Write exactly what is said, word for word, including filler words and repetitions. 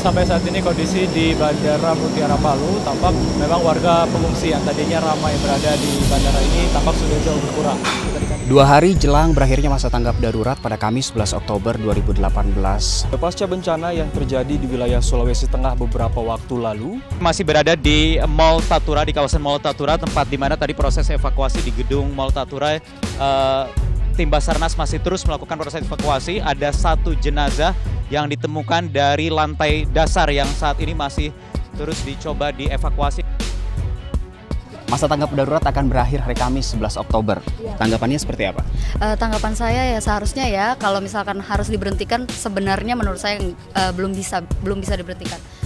sampai saat ini kondisi di Bandara Mutiara Palu tampak memang warga pengungsi yang tadinya ramai berada di bandara ini tampak sudah jauh berkurang. Dua hari jelang berakhirnya masa tanggap darurat pada Kamis sebelas Oktober dua ribu delapan belas. Pasca bencana yang terjadi di wilayah Sulawesi Tengah beberapa waktu lalu, masih berada di Mall Tatura, di kawasan Mall Tatura, tempat di mana tadi proses evakuasi di gedung Mall Tatura. Uh, Tim Basarnas masih terus melakukan proses evakuasi. Ada satu jenazah yang ditemukan dari lantai dasar yang saat ini masih terus dicoba dievakuasi. Masa tanggap darurat akan berakhir hari Kamis sebelas Oktober. Ya. Tanggapannya seperti apa? Uh, tanggapan saya ya seharusnya ya kalau misalkan harus diberhentikan sebenarnya menurut saya uh, belum bisa belum bisa diberhentikan.